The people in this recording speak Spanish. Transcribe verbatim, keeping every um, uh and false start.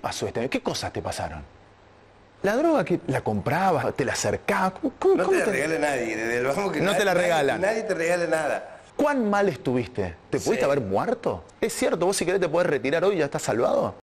pasó este año? ¿Qué cosas te pasaron? ¿La droga que la comprabas, te la acercabas? ¿Cómo, cómo, No cómo te la te... regala nadie, desde el vamos que No nadie, te la regalan. Nadie, nadie te regala nada. ¿Cuán mal estuviste? ¿Te pudiste Sí. haber muerto? ¿Es cierto? ¿Vos si querés te podés retirar hoy y ya estás salvado?